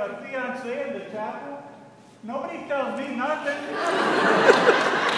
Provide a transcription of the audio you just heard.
a fiancé in the chapel? Nobody tells me nothing.